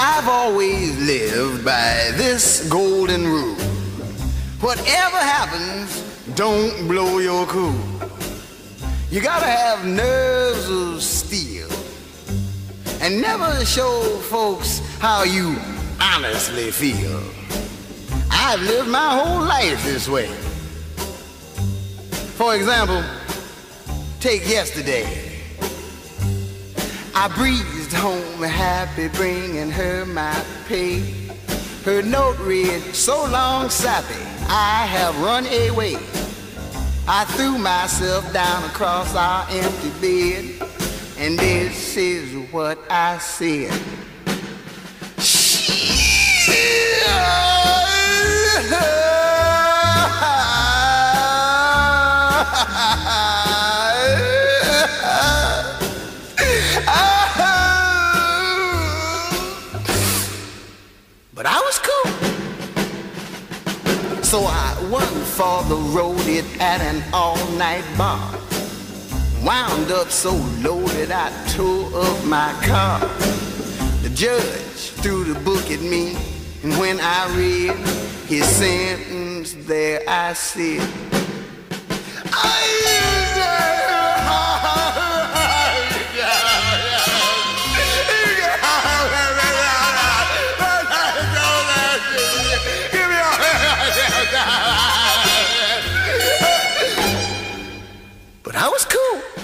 I've always lived by this golden rule. Whatever happens, don't blow your cool. You gotta have nerves of steel and never show folks how you honestly feel. I've lived my whole life this way. For example, take yesterday. I breezed home happy, bringing her my pay. Her note read, so long, sappy, I have run away. I threw myself down across our empty bed, and this is what I said. But I was cool. So I went for the road it at an all-night bar. Wound up so loaded I tore up my car. The judge threw the book at me, and when I read his sentence there I said, but I was cool.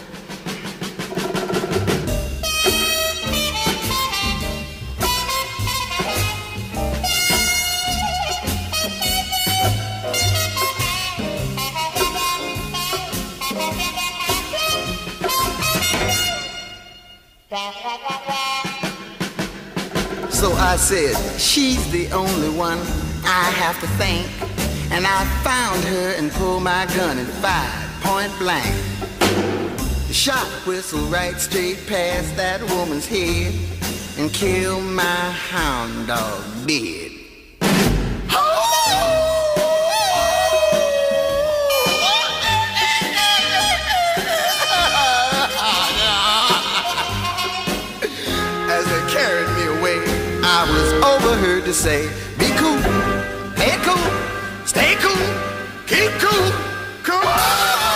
So I said, she's the only one I have to thank. And I found her and pulled my gun and fired point blank. The shot whistled right straight past that woman's head and killed my hound dog dead. As they carried me away, I was overheard to say, be cool, play it cool, stay cool, keep cool, cool.